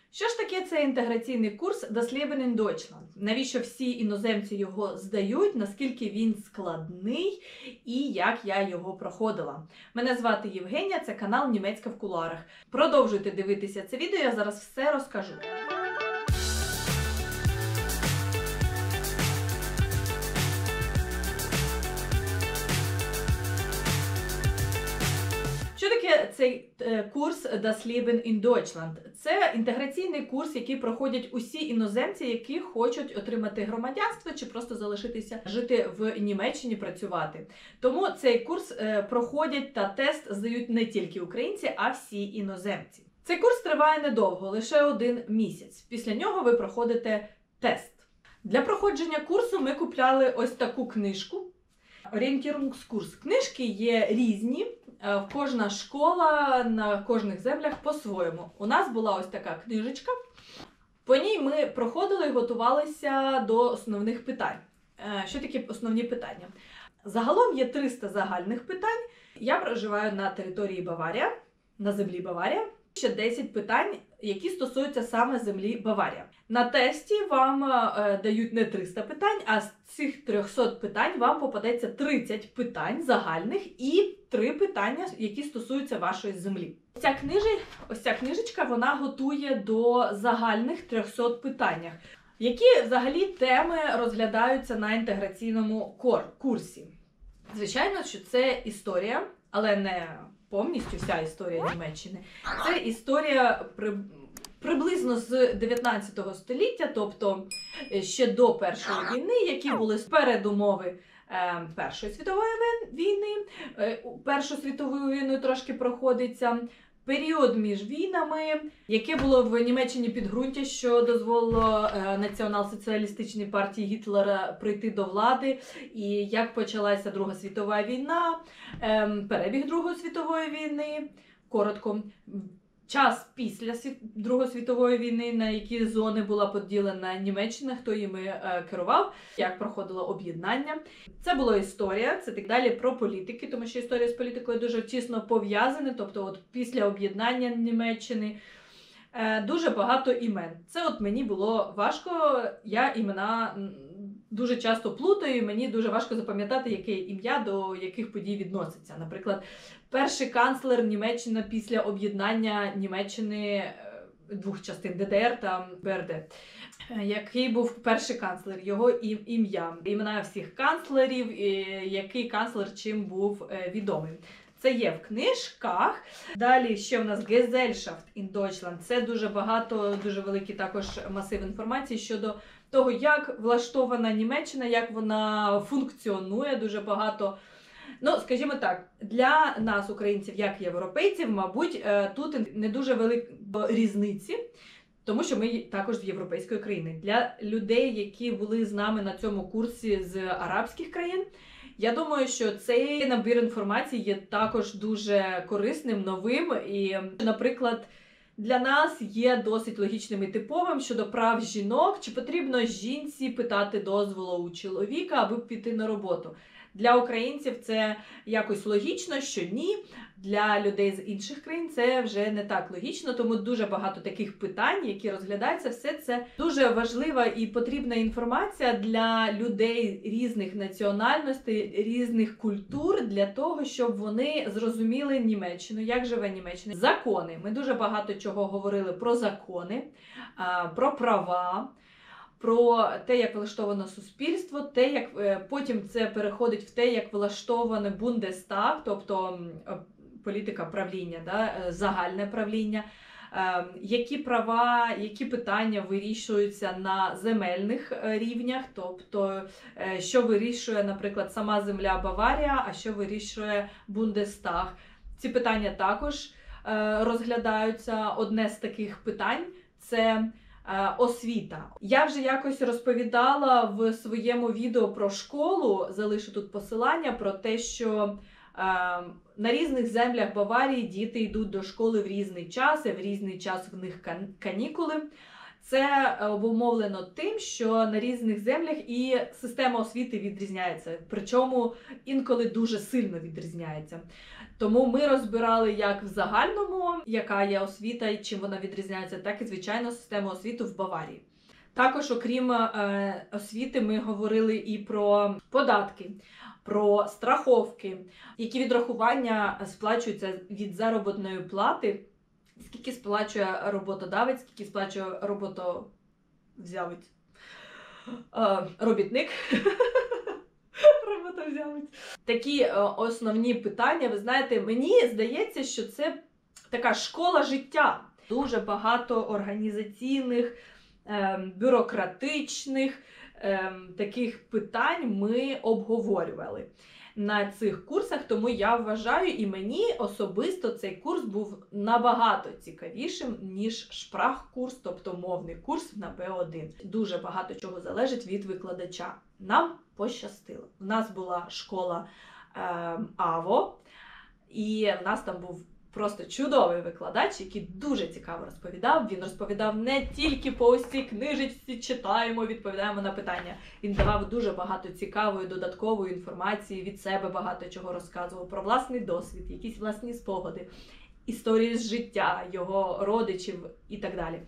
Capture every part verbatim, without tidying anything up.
Що ж таке цей інтеграційний курс Das Leben in Deutschland? Навіщо всі іноземці його здають, наскільки він складний і як я його проходила? Мене звати Євгенія, це канал Німецька в кулуарах. Продовжуйте дивитися це відео, я зараз все розкажу. Що таке цей курс Das Leben in Deutschland? Це інтеграційний курс, який проходять усі іноземці, які хочуть отримати громадянство чи просто залишитися жити в Німеччині, працювати. Тому цей курс проходять та тест здають не тільки українці, а всі іноземці. Цей курс триває недовго, лише один місяць. Після нього ви проходите тест. Для проходження курсу ми купляли ось таку книжку. Орієнтірунгскурс. Книжки є різні, кожна школа на кожних землях по-своєму. У нас була ось така книжечка, по ній ми проходили і готувалися до основних питань. Що такі основні питання? Загалом є триста загальних питань. Я проживаю на території Баварія, на землі Баварія. Ще десять питань, які стосуються саме землі Баварія. На тесті вам е, дають не триста питань, а з цих триста питань вам попадеться тридцять питань загальних і три питання, які стосуються вашої землі. Ця книжі, ось ця книжечка, вона готує до загальних триста питаннях. Які взагалі теми розглядаються на інтеграційному курсі? Звичайно, що це історія, але не повністю вся історія Німеччини. Це історія при, приблизно з дев'ятнадцятого століття, тобто ще до Першої війни, які були передумови е, Першої світової війни. Е, Першу світову війну трошки проходиться. Період між війнами, яке було в Німеччині підґрунтя, що дозволило е, націонал-соціалістичній партії Гітлера прийти до влади, і як почалася Друга світова війна, е, перебіг Другої світової війни, коротко, час після Другої світової війни, на які зони була поділена Німеччина, хто їми е, керував, як проходило об'єднання. Це була історія, це так далі про політики, тому що історія з політикою дуже тісно пов'язана, тобто от після об'єднання Німеччини е, дуже багато імен. Це от мені було важко, я імена дуже часто плутаю, і мені дуже важко запам'ятати, яке ім'я до яких подій відноситься. Наприклад, перший канцлер Німеччини після об'єднання Німеччини двох частин Д Д Р та Б Р Д. Який був перший канцлер, його ім'я, імена всіх канцлерів, який канцлер чим був відомий. Це є в книжках. Далі ще в нас Gesellschaft in Deutschland. Це дуже багато, дуже великий також масив інформації щодо того, як влаштована Німеччина, як вона функціонує, дуже багато. Ну, скажімо так, для нас, українців, як європейців, мабуть, тут не дуже велика різниці, тому що ми також з європейської країни. Для людей, які були з нами на цьому курсі з арабських країн, я думаю, що цей набір інформації є також дуже корисним, новим. І, наприклад, для нас є досить логічним і типовим щодо прав жінок, чи потрібно жінці питати дозволу у чоловіка, аби піти на роботу. Для українців це якось логічно, що ні. Для людей з інших країн це вже не так логічно, тому дуже багато таких питань, які розглядаються. Все це дуже важлива і потрібна інформація для людей різних національностей, різних культур, для того, щоб вони зрозуміли Німеччину, як живе Німеччина. Закони. Ми дуже багато чого говорили про закони, про права, про те, як влаштовано суспільство, те, як потім це переходить в те, як влаштоване Бундестаг, тобто політика правління, да, загальне правління, які права, які питання вирішуються на земельних рівнях, тобто що вирішує, наприклад, сама земля Баварія, а що вирішує Бундестаг. Ці питання також розглядаються. Одне з таких питань – це освіта. Я вже якось розповідала в своєму відео про школу, залишу тут посилання, про те, що е, на різних землях Баварії діти йдуть до школи в різний час, і в різний час в них канікули. Це обумовлено тим, що на різних землях і система освіти відрізняється, причому інколи дуже сильно відрізняється. Тому ми розбирали як в загальному, яка є освіта і чим вона відрізняється, так і, звичайно, систему освіти в Баварії. Також, окрім е, освіти, ми говорили і про податки, про страховки, які відрахування сплачуються від заробітної плати, скільки сплачує роботодавець, скільки сплачує роботовзявець, е, робітник. Роботовзявець. Такі е, основні питання, ви знаєте, мені здається, що це така школа життя. Дуже багато організаційних, е, бюрократичних е, таких питань ми обговорювали на цих курсах, тому я вважаю, і мені особисто цей курс був набагато цікавішим, ніж шпрахкурс, тобто мовний курс на Б один. Дуже багато чого залежить від викладача. Нам пощастило. У нас була школа е, АВО, і в нас там був просто чудовий викладач, який дуже цікаво розповідав. Він розповідав не тільки по ось цій книжечці, читаємо, відповідаємо на питання. Він давав дуже багато цікавої додаткової інформації, від себе багато чого розказував, про власний досвід, якісь власні спогади, історії з життя, його родичів і так далі.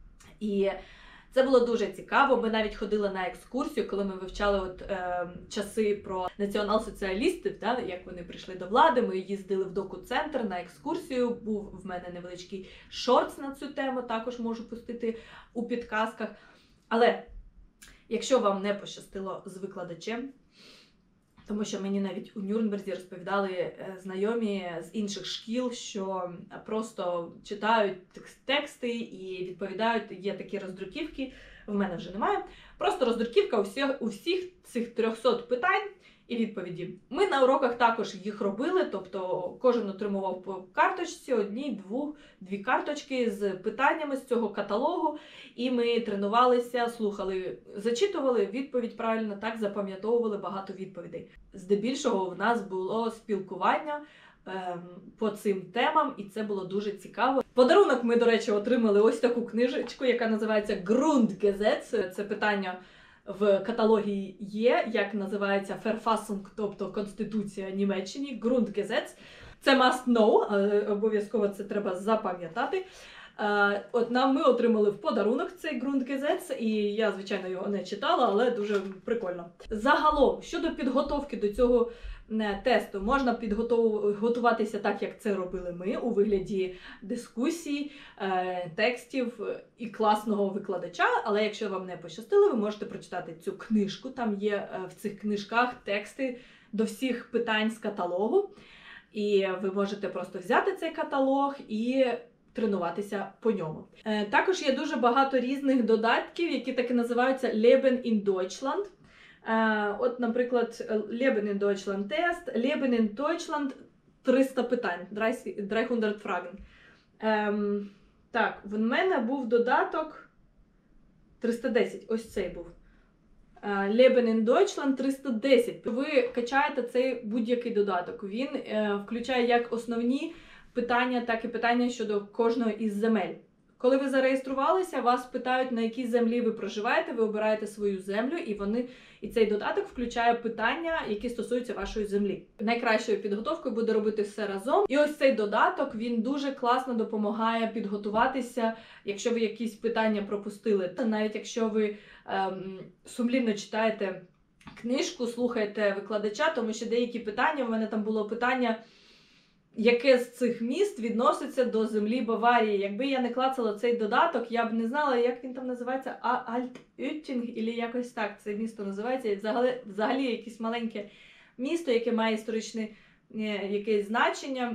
І це було дуже цікаво. Ми навіть ходили на екскурсію, коли ми вивчали от, е, часи про націонал-соціалістів, да, як вони прийшли до влади. Ми їздили в доку-центр на екскурсію. Був в мене невеличкий шортс на цю тему, також можу пустити у підказках. Але якщо вам не пощастило з викладачем, тому що мені навіть у Нюрнберзі розповідали знайомі з інших шкіл, що просто читають тексти і відповідають, є такі роздруківки, в мене вже немає. Просто роздруківка у всіх, у всіх цих трьохсот питань і відповіді. Ми на уроках також їх робили, тобто кожен отримував по карточці, одні, двох, дві карточки з питаннями з цього каталогу, і ми тренувалися, слухали, зачитували відповідь правильно, так запам'ятовували багато відповідей. Здебільшого в нас було спілкування ем, по цим темам, і це було дуже цікаво. Подарунок ми, до речі, отримали ось таку книжечку, яка називається Grundgesetz. Це питання в каталогі є, як називається Verfassung, тобто Конституція Німеччини, Grundgesetz. Це must know, але обов'язково це треба запам'ятати. От нам ми отримали в подарунок цей Grundgesetz, і я, звичайно, його не читала, але дуже прикольно. Загалом, щодо підготовки до цього тесту, можна підготуватися так, як це робили ми, у вигляді дискусій, текстів і класного викладача, але якщо вам не пощастило, ви можете прочитати цю книжку, там є в цих книжках тексти до всіх питань з каталогу, і ви можете просто взяти цей каталог і тренуватися по ньому. Е, також є дуже багато різних додатків, які так і називаються Leben in Deutschland. Е, от, наприклад, Leben in Deutschland тест, Leben in Deutschland триста питань, триста Fragen. Е, так, в мене був додаток триста десять, ось цей був. Leben in Deutschland триста десять. Ви качаєте цей будь-який додаток. Він е, включає як основні питання, так і питання щодо кожної із земель. Коли ви зареєструвалися, вас питають, на якій землі ви проживаєте, ви обираєте свою землю, і вони і цей додаток включає питання, які стосуються вашої землі. Найкращою підготовкою буде робити все разом. І ось цей додаток, він дуже класно допомагає підготуватися, якщо ви якісь питання пропустили. Навіть якщо ви ем, сумлінно читаєте книжку, слухаєте викладача, тому що деякі питання, в мене там було питання, яке з цих міст відноситься до землі Баварії. Якби я не клацала цей додаток, я б не знала, як він там називається, Альт-Ютінг, або якось так це місто називається. Взагалі, взагалі якесь маленьке місто, яке має історичне якесь значення,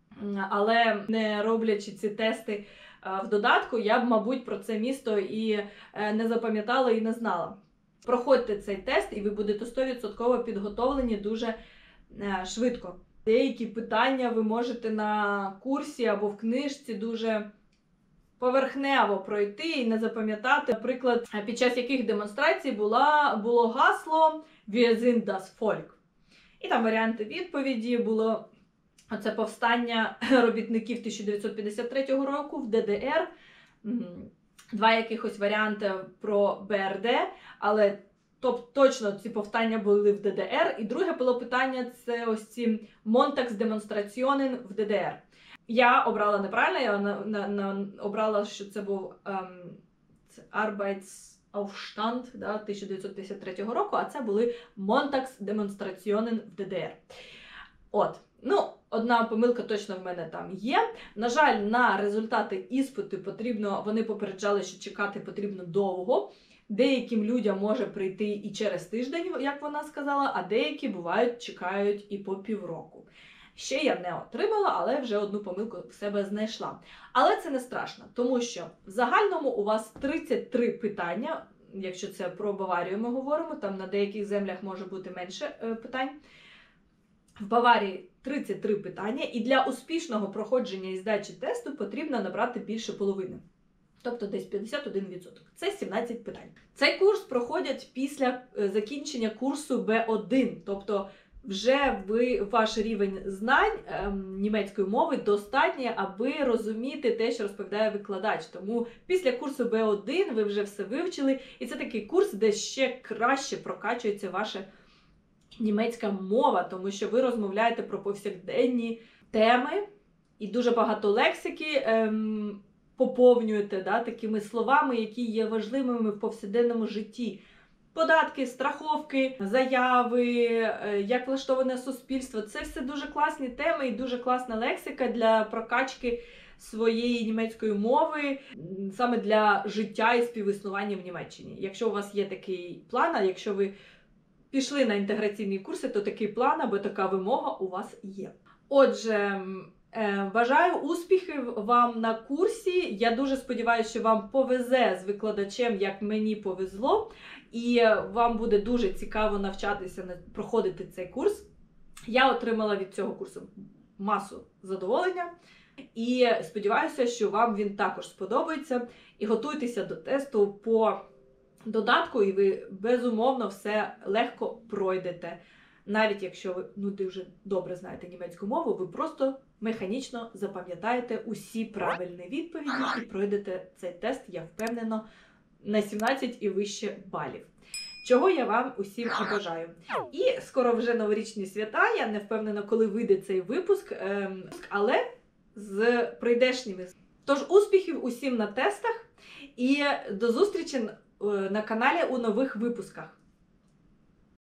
але не роблячи ці тести в додатку, я б, мабуть, про це місто і не запам'ятала, і не знала. Проходьте цей тест, і ви будете сто відсотків підготовлені дуже швидко. Деякі питання ви можете на курсі або в книжці дуже поверхнево пройти і не запам'ятати. Наприклад, під час яких демонстрацій була, було гасло «Wir sind das Volk». І там варіанти відповіді було оце повстання робітників тисяча дев'ятсот п'ятдесят третього року в Де Де Ер. два якихось варіанти про Б Р Д, але тобто точно ці повстання були в Д Д Р. І друге було питання – це ось ці Монтаксдемонстраціонен в Д Д Р. Я обрала неправильно, я на, на, на, обрала, що це був ем, Arbeitsaufstand, да, тисяча дев'ятсот п'ятдесят третього року, а це були Montagsdemonstrationen в Д Д Р. От, ну, одна помилка точно в мене там є. На жаль, на результати іспиту потрібно, вони попереджали, що чекати потрібно довго. Деяким людям може прийти і через тиждень, як вона сказала, а деякі, бувають, чекають і по півроку. Ще я не отримала, але вже одну помилку в себе знайшла. Але це не страшно, тому що в загальному у вас тридцять три питання, якщо це про Баварію ми говоримо, там на деяких землях може бути менше е, питань. В Баварії тридцять три питання, і для успішного проходження і здачі тесту потрібно набрати більше половини. Тобто десь п'ятдесят один відсоток. Це сімнадцять питань. Цей курс проходять після закінчення курсу Б один, тобто вже ви, ваш рівень знань ем, німецької мови достатній, аби розуміти те, що розповідає викладач. Тому після курсу Б один ви вже все вивчили, і це такий курс, де ще краще прокачується ваша німецька мова, тому що ви розмовляєте про повсякденні теми і дуже багато лексики ем, поповнюєте да, такими словами, які є важливими в повсякденному житті. Податки, страховки, заяви, як влаштоване суспільство. Це все дуже класні теми і дуже класна лексика для прокачки своєї німецької мови, саме для життя і співіснування в Німеччині. Якщо у вас є такий план, а якщо ви пішли на інтеграційні курси, то такий план або така вимога у вас є. Отже, бажаю успіхів вам на курсі. Я дуже сподіваюся, що вам повезе з викладачем, як мені повезло. І вам буде дуже цікаво навчатися, проходити цей курс. Я отримала від цього курсу масу задоволення. І сподіваюся, що вам він також сподобається. І готуйтеся до тесту по додатку, і ви, безумовно, все легко пройдете. Навіть якщо ви ну, дуже добре знаєте німецьку мову, ви просто механічно запам'ятаєте усі правильні відповіді і пройдете цей тест, я впевнена, на сімнадцять і вище балів. Чого я вам усім бажаю. І скоро вже новорічні свята, я не впевнена, коли вийде цей випуск, але з прийдешніми. Тож успіхів усім на тестах і до зустрічі на каналі у нових випусках.